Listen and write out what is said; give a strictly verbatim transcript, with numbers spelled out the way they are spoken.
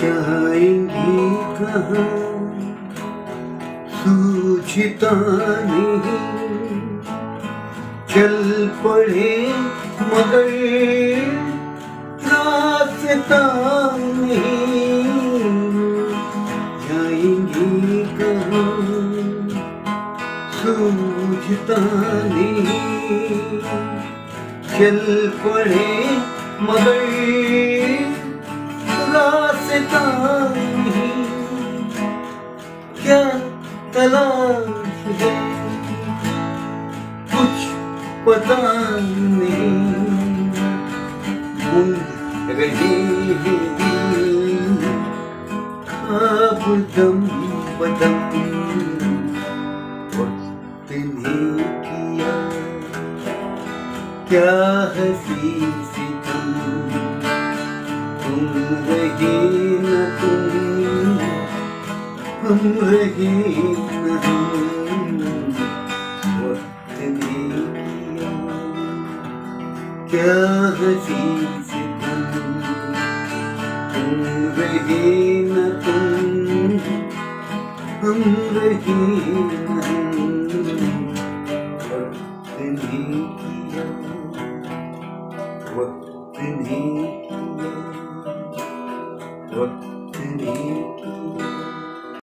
जाएंगे कहाँ सूझता नहीं, चल पड़े मगर रास्ता नहीं। जाएंगे कहाँ सूझता नहीं, चल पड़े मगर रास्ता नहीं। क्या तलाश है कुछ पता नहीं, घूम रहे हैं दिल ख्वाब दम बदम। वक्त ने किया क्या हंसी सितम, तुम रहे न तुम, हम रहे न हम। वक्त ने किया क्या हंसी सितम, तुम रहे न तुम, हम रहे न हम। वक्त ने किया